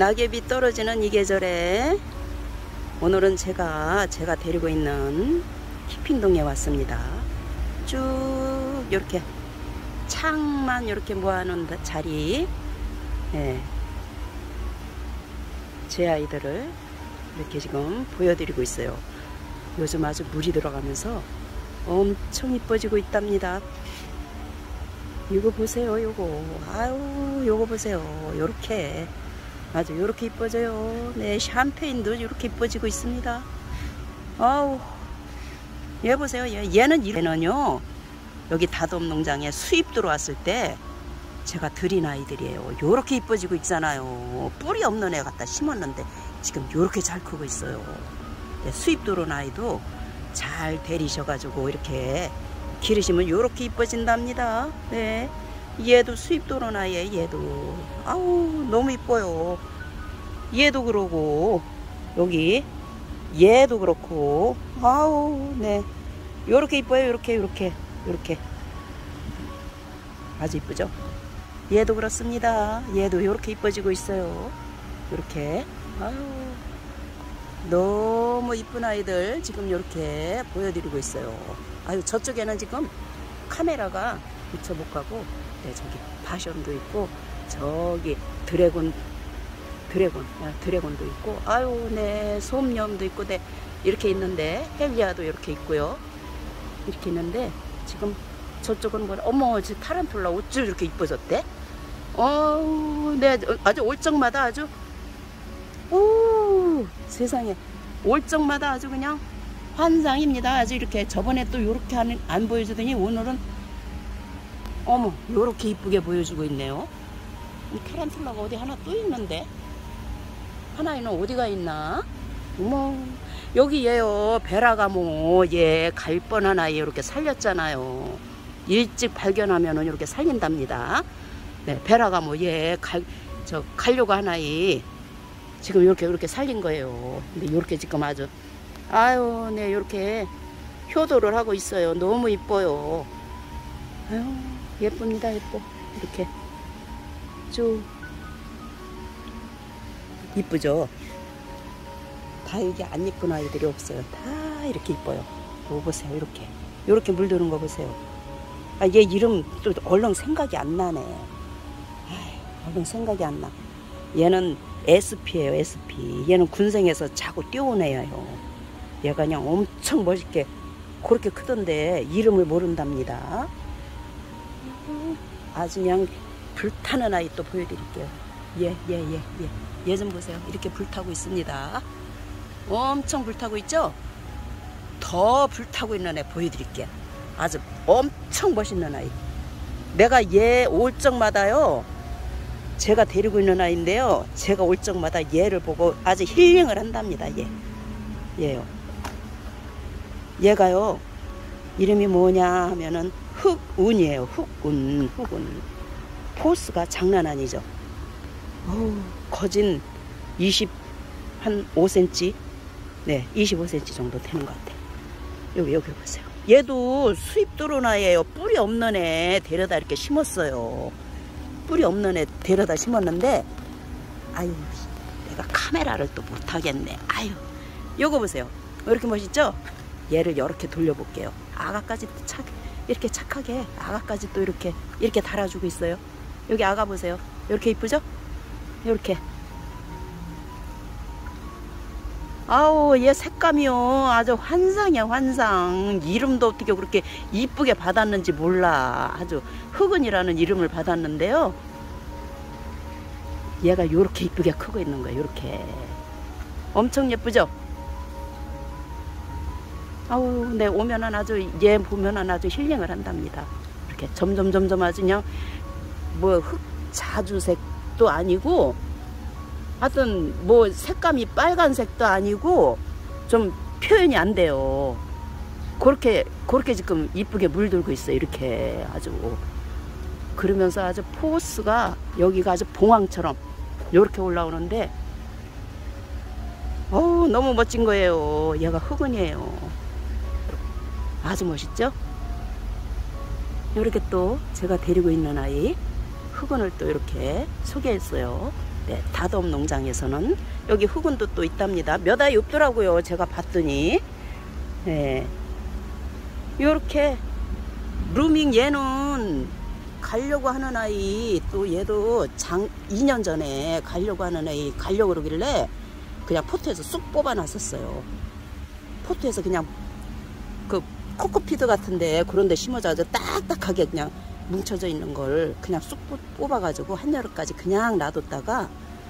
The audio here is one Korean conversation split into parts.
낙엽이 떨어지는 이 계절에 오늘은 제가 데리고 있는 키핑동에 왔습니다. 쭉 이렇게 창만 이렇게 모아놓은 자리, 제 아이들을 이렇게 지금 보여드리고 있어요. 요즘 아주 물이 들어가면서 엄청 이뻐지고 있답니다. 이거 보세요. 요거 아유 요거 보세요. 요렇게 아주 요렇게 이뻐져요. 네, 샴페인도 이렇게 이뻐지고 있습니다. 아우, 얘 보세요. 얘는요 여기 다돔 농장에 수입 들어왔을 때 제가 들인 아이들이에요. 요렇게 이뻐지고 있잖아요. 뿌리 없는 애 갖다 심었는데 지금 요렇게 잘 크고 있어요. 네, 수입 들어온 아이도 잘 데리셔가지고 이렇게 기르시면 요렇게 이뻐진답니다. 네, 얘도 수입 들어온 아이에 얘도 아우 너무 이뻐요. 얘도 그러고 여기 얘도 그렇고 아우 네 요렇게 이뻐요. 요렇게 아주 이쁘죠. 얘도 그렇습니다. 얘도 요렇게 이뻐지고 있어요. 요렇게 아유 너무 이쁜 아이들 지금 요렇게 보여드리고 있어요. 아유 저쪽에는 지금 카메라가 미처 못 가고, 네, 저기 파션도 있고 저기 드래곤도 있고 아유 네 솜염도 있고 네 이렇게 있는데 헬리아도 이렇게 있고요. 이렇게 있는데 지금 저쪽은 뭐 어머 저 타란툴라 어쩜 이렇게 이뻐졌대? 네 아주 올적마다 아주 오 세상에 올적마다 아주 그냥 환상입니다. 아주 이렇게 저번에 또 요렇게 안 보여주더니 오늘은 어머 요렇게 이쁘게 보여주고 있네요. 타란툴라가 어디 하나 또 있는데 하나는 어디가 있나? 어머 여기 얘요 베라가모 얘 갈 뻔한 아이 이렇게 살렸잖아요. 일찍 발견하면은 이렇게 살린답니다. 네, 베라가모 얘 가려고 한 아이 지금 이렇게 살린 거예요. 근데 이렇게 지금 아주 아유 네 이렇게 효도를 하고 있어요. 너무 이뻐요. 아유 예쁩니다. 예뻐. 이렇게 쭉 이쁘죠. 다 이게 안 이쁜 아이들이 없어요. 다 이렇게 이뻐요. 이거 보세요. 이렇게 물드는 거 보세요. 아, 얘 이름 또 얼른 생각이 안 나네. 얼른 생각이 안 나. 얘는 SP예요. SP. 얘는 군생에서 자꾸 뛰어온 애예요. 얘가 그냥 엄청 멋있게 그렇게 크던데 이름을 모른답니다. 아주 그냥 불타는 아이 또 보여드릴게요. 얘 좀 보세요. 이렇게 불타고 있습니다. 엄청 불타고 있죠? 더 불타고 있는 애 보여드릴게요. 아주 엄청 멋있는 아이. 내가 얘 올 적마다요 제가 데리고 있는 아이인데요 제가 올 적마다 얘를 보고 아주 힐링을 한답니다. 얘요. 얘가요 이름이 뭐냐 하면은 흑운이에요. 흑운. 포스가 장난 아니죠. 거진 25cm, 네, 25cm 정도 되는 것 같아요. 여기 보세요. 얘도 수입 들어온 아이예요. 뿌리 없는 애 데려다 이렇게 심었어요. 뿌리 없는 애 데려다 심었는데 아유 내가 카메라를 또 못하겠네. 아유 요거 보세요. 이렇게 멋있죠? 얘를 이렇게 돌려볼게요. 아가까지 이렇게 착하게 아가까지 또 이렇게 달아주고 있어요. 여기 아가 보세요. 이렇게 이쁘죠? 이렇게 아우 얘 색감이요 아주 환상이야. 환상. 이름도 어떻게 그렇게 이쁘게 받았는지 몰라. 아주 흑은이라는 이름을 받았는데요 얘가 요렇게 이쁘게 크고 있는 거예요. 요렇게 엄청 예쁘죠? 아우 네 오면은 아주 얘 보면은 아주 힐링을 한답니다. 이렇게 점점 아주 그냥 뭐 흑자주색도 아니고 하여튼 뭐 색감이 빨간색도 아니고 좀 표현이 안 돼요. 그렇게 지금 이쁘게 물들고 있어요. 이렇게 아주 그러면서 아주 포스가 여기가 아주 봉황처럼 이렇게 올라오는데 너무 멋진 거예요. 얘가 흑은이에요. 아주 멋있죠? 이렇게 또 제가 데리고 있는 아이 흑은을 또 이렇게 소개했어요. 네, 다돔 농장에서는 여기 흑운도 또 있답니다. 몇 아이 없더라고요. 제가 봤더니. 네. 요렇게 루밍 얘는 가려고 하는 아이, 또 얘도 2년 전에 가려고 하는 아이 가려고 그러길래 그냥 포트에서 쑥 뽑아 놨었어요. 포트에서 그냥 그 코코피드 같은데 그런데 심어져 딱딱하게 그냥 뭉쳐져 있는 걸 그냥 쑥 뽑아 가지고 한여름까지 그냥 놔뒀다가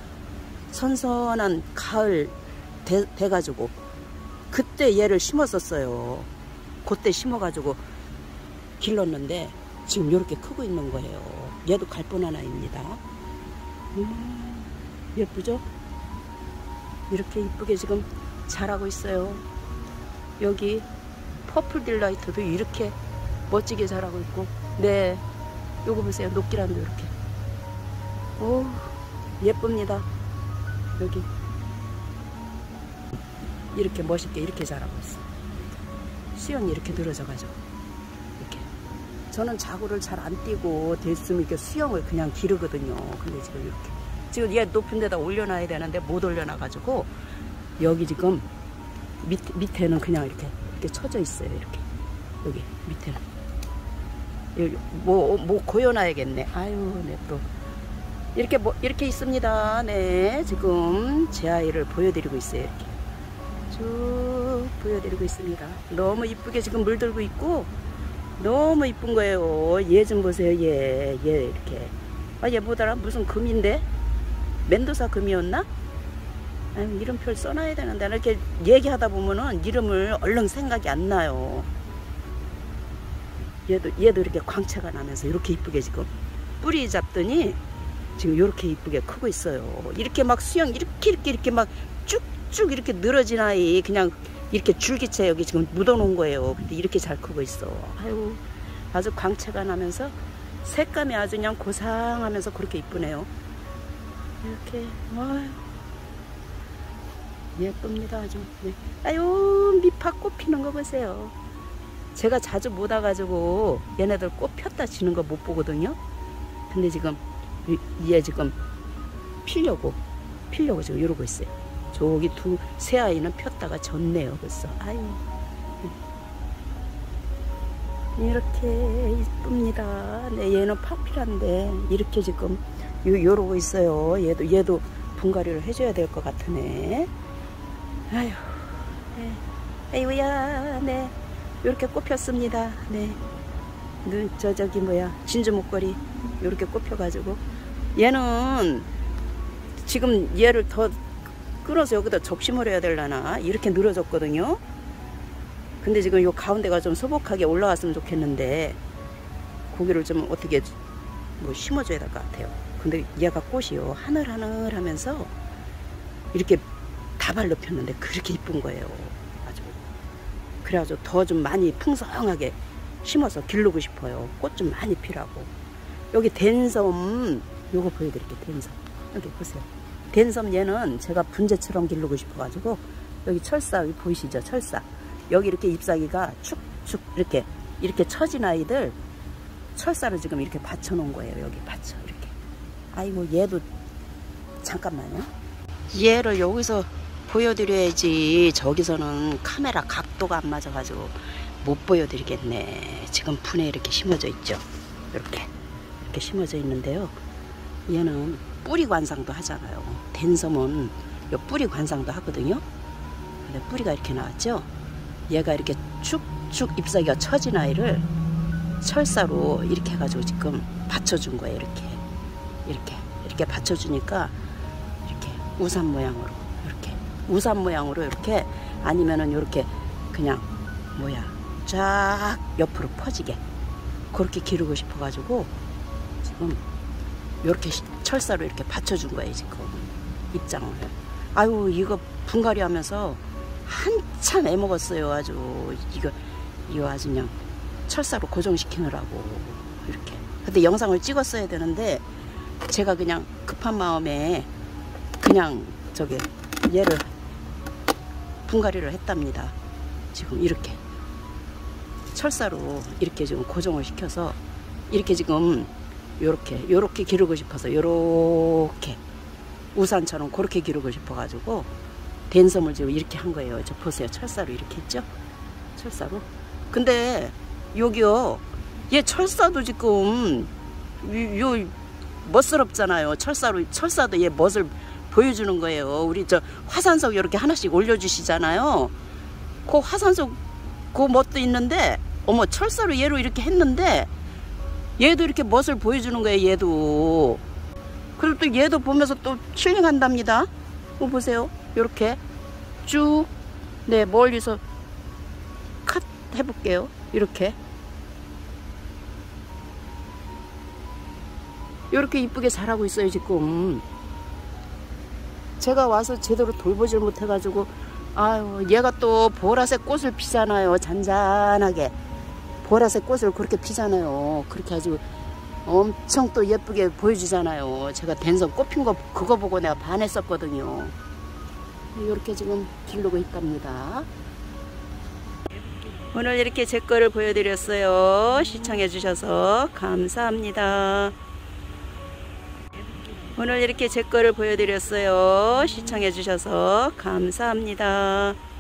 선선한 가을 돼 가지고 그때 얘를 심었었어요. 그때 심어 가지고 길렀는데 지금 이렇게 크고 있는 거예요. 얘도 갈뻔한 아이입니다. 예쁘죠? 이렇게 이쁘게 지금 자라고 있어요. 여기 퍼플 딜라이트도 이렇게 멋지게 자라고 있고, 네, 요거 보세요. 녹기란도 이렇게. 오, 예쁩니다. 여기 이렇게 멋있게 이렇게 자라고 있어. 수영이 이렇게 늘어져 가지고 이렇게. 저는 자구를 잘 안 띄고 됐으면 이렇게 수영을 그냥 기르거든요. 근데 지금 얘 높은 데다 올려놔야 되는데 못 올려놔 가지고 여기 지금 밑에는 그냥 이렇게 쳐져 있어요. 이렇게 여기 밑에는 여기 뭐 고여놔야겠네. 아유, 네, 또 이렇게 있습니다. 네, 지금 제 아이를 보여드리고 있어요. 이렇게 쭉 보여드리고 있습니다. 너무 이쁘게 지금 물들고 있고 너무 이쁜 거예요. 얘 좀 보세요. 얘 이렇게. 아, 얘 뭐더라? 무슨 금인데? 멘도사 금이었나? 아유, 이름표를 써놔야 되는데 이렇게 얘기하다 보면은 이름을 얼른 생각이 안 나요. 얘도 이렇게 광채가 나면서 이렇게 이쁘게 지금 뿌리 잡더니 지금 이렇게 이쁘게 크고 있어요. 이렇게 막 수영 이렇게 막 쭉쭉 이렇게 늘어진 아이 그냥 이렇게 줄기채 여기 지금 묻어놓은 거예요. 근데 이렇게 잘 크고 있어. 아유, 아주 광채가 나면서 색감이 아주 그냥 고상하면서 그렇게 이쁘네요. 이렇게. 아유, 예쁩니다. 아주. 네. 아유, 밑밥 피는 거 보세요. 제가 자주 못 와가지고 얘네들 꽃 폈다 지는 거 못 보거든요. 근데 지금 얘 지금 피려고 지금 이러고 있어요. 저기 새 아이는 폈다가 졌네요. 벌써. 아유, 이렇게 이쁩니다. 네, 얘는 파피란데 이렇게 지금 요러고 있어요. 얘도 분갈이를 해줘야 될 것 같으네. 아유, 네. 아이고야, 네, 이렇게 꽃 폈습니다. 네, 저기 뭐야, 진주 목걸이 이렇게 꽃 펴가지고 얘는 지금 얘를 더 끌어서 여기다 접심을 해야 되려나 이렇게 늘어졌거든요. 근데 지금 요 가운데가 좀 소복하게 올라왔으면 좋겠는데 고기를 좀 어떻게 뭐 심어줘야 될 것 같아요. 근데 얘가 꽃이요 하늘하늘 하면서 이렇게 다발로 폈는데 그렇게 이쁜 거예요. 아주. 그래가지고 더 좀 많이 풍성하게 심어서 기르고 싶어요. 꽃 좀 많이 피라고. 여기 댄섬 요거 보여드릴게요. 댄섬 여기 보세요. 댄섬 얘는 제가 분재처럼 기르고 싶어가지고 여기 철사 여기 보이시죠? 철사 여기 이렇게 잎사귀가 축축 이렇게 처진 아이들 철사를 지금 이렇게 받쳐 놓은 거예요. 여기 받쳐 이렇게. 아이고, 얘도 잠깐만요. 얘를 여기서 보여드려야지 저기서는 카메라 각도가 안 맞아가지고 못 보여드리겠네. 지금 분에 이렇게 심어져 있죠. 이렇게 심어져 있는데요. 얘는 뿌리 관상도 하잖아요. 댄섬은 요 뿌리 관상도 하거든요. 근데 뿌리가 이렇게 나왔죠. 얘가 이렇게 축축 잎사귀가 처진 아이를 철사로 이렇게 해가지고 지금 받쳐준 거예요. 이렇게 받쳐주니까 이렇게 우산 모양으로 이렇게 아니면은 이렇게 그냥 뭐야 쫙 옆으로 퍼지게 그렇게 기르고 싶어가지고 지금 이렇게 철사로 이렇게 받쳐준 거예요. 지금 입장을. 아유, 이거 분갈이 하면서 한참 애먹었어요. 아주 이거 아주 그냥 철사로 고정시키느라고 이렇게. 근데 영상을 찍었어야 되는데 제가 그냥 급한 마음에 그냥 얘를 분갈이를 했답니다. 지금 이렇게 철사로 이렇게 지금 고정을 시켜서 이렇게 지금 요렇게 기르고 싶어서 요렇게 우산처럼 그렇게 기르고 싶어가지고 댄섬을 지금 이렇게 한 거예요. 저 보세요. 철사로 이렇게 했죠? 철사로. 근데 여기요, 얘 철사도 지금 요 멋스럽잖아요. 철사도 얘 멋을 보여주는 거예요. 우리 저 화산석 이렇게 하나씩 올려주시잖아요. 그 화산석 그 멋도 있는데, 어머, 철사로 얘로 이렇게 했는데 얘도 이렇게 멋을 보여주는 거예요. 얘도. 그리고 또 얘도 보면서 또 힐링한답니다. 보세요. 이렇게 쭉, 네, 멀리서 컷 해볼게요. 이렇게 이쁘게 자라고 있어요. 지금 제가 와서 제대로 돌보질 못해가지고, 아유, 얘가 또 보라색 꽃을 피잖아요. 잔잔하게 보라색 꽃을 그렇게 피잖아요. 그렇게 가지고 엄청 또 예쁘게 보여주잖아요. 제가 댄섬 꽃핀 거 그거 보고 내가 반했었거든요. 이렇게 지금 기르고 있답니다. 오늘 이렇게 제 거를 보여드렸어요. 시청해 주셔서 감사합니다. 오늘 이렇게 제 거를 보여드렸어요. 시청해 주셔서 감사합니다.